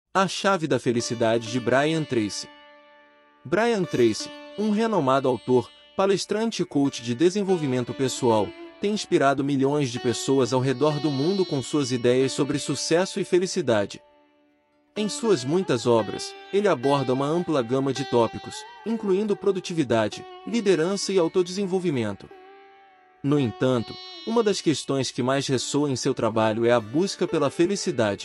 A Chave da Felicidade de Brian Tracy. Brian Tracy, um renomado autor, palestrante e coach de desenvolvimento pessoal, tem inspirado milhões de pessoas ao redor do mundo com suas ideias sobre sucesso e felicidade. Em suas muitas obras, ele aborda uma ampla gama de tópicos, incluindo produtividade, liderança e autodesenvolvimento. No entanto, uma das questões que mais ressoa em seu trabalho é a busca pela felicidade.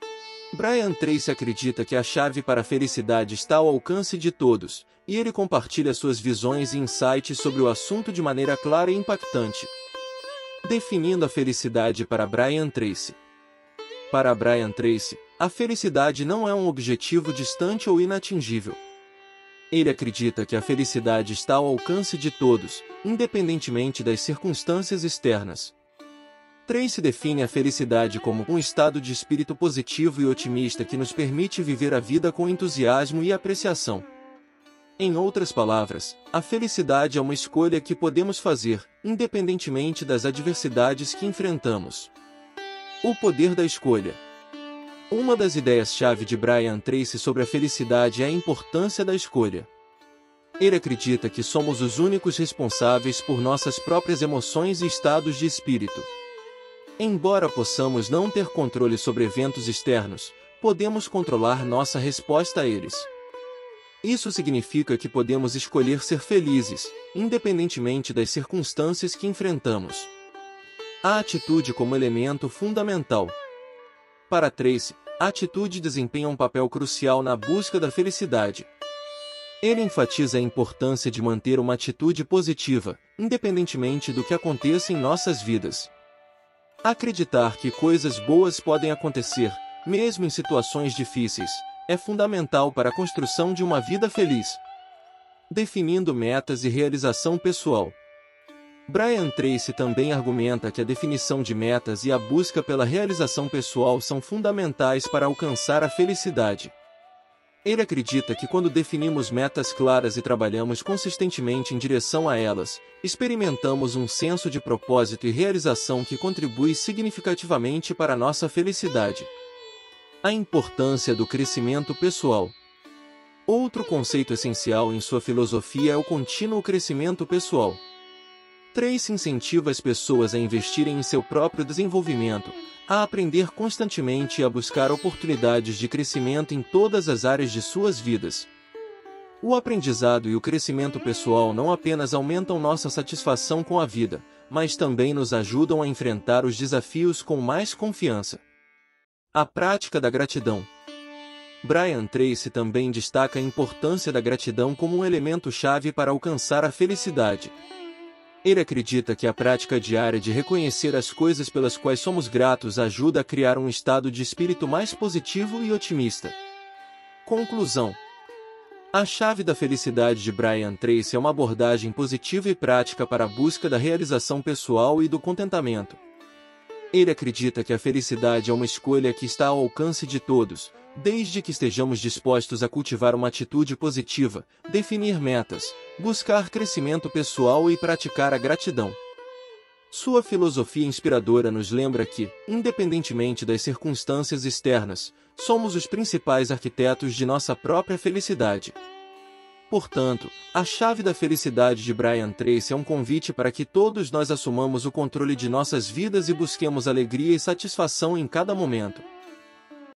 Brian Tracy acredita que a chave para a felicidade está ao alcance de todos, e ele compartilha suas visões e insights sobre o assunto de maneira clara e impactante. Definindo a felicidade para Brian Tracy. Para Brian Tracy, a felicidade não é um objetivo distante ou inatingível. Ele acredita que a felicidade está ao alcance de todos, independentemente das circunstâncias externas. Tracy define a felicidade como um estado de espírito positivo e otimista que nos permite viver a vida com entusiasmo e apreciação. Em outras palavras, a felicidade é uma escolha que podemos fazer, independentemente das adversidades que enfrentamos. O poder da escolha. Uma das ideias-chave de Brian Tracy sobre a felicidade é a importância da escolha. Ele acredita que somos os únicos responsáveis por nossas próprias emoções e estados de espírito. Embora possamos não ter controle sobre eventos externos, podemos controlar nossa resposta a eles. Isso significa que podemos escolher ser felizes, independentemente das circunstâncias que enfrentamos. A atitude como elemento fundamental. Para Tracy, a atitude desempenha um papel crucial na busca da felicidade. Ele enfatiza a importância de manter uma atitude positiva, independentemente do que aconteça em nossas vidas. Acreditar que coisas boas podem acontecer, mesmo em situações difíceis, é fundamental para a construção de uma vida feliz. Definindo metas e realização pessoal. Brian Tracy também argumenta que a definição de metas e a busca pela realização pessoal são fundamentais para alcançar a felicidade. Ele acredita que quando definimos metas claras e trabalhamos consistentemente em direção a elas, experimentamos um senso de propósito e realização que contribui significativamente para a nossa felicidade. A importância do crescimento pessoal. Outro conceito essencial em sua filosofia é o contínuo crescimento pessoal. Tracy incentiva as pessoas a investirem em seu próprio desenvolvimento, a aprender constantemente e a buscar oportunidades de crescimento em todas as áreas de suas vidas. O aprendizado e o crescimento pessoal não apenas aumentam nossa satisfação com a vida, mas também nos ajudam a enfrentar os desafios com mais confiança. A prática da gratidão. Brian Tracy também destaca a importância da gratidão como um elemento-chave para alcançar a felicidade. Ele acredita que a prática diária de reconhecer as coisas pelas quais somos gratos ajuda a criar um estado de espírito mais positivo e otimista. Conclusão. A chave da felicidade de Brian Tracy é uma abordagem positiva e prática para a busca da realização pessoal e do contentamento. Ele acredita que a felicidade é uma escolha que está ao alcance de todos, desde que estejamos dispostos a cultivar uma atitude positiva, definir metas, buscar crescimento pessoal e praticar a gratidão. Sua filosofia inspiradora nos lembra que, independentemente das circunstâncias externas, somos os principais arquitetos de nossa própria felicidade. Portanto, a chave da felicidade de Brian Tracy é um convite para que todos nós assumamos o controle de nossas vidas e busquemos alegria e satisfação em cada momento.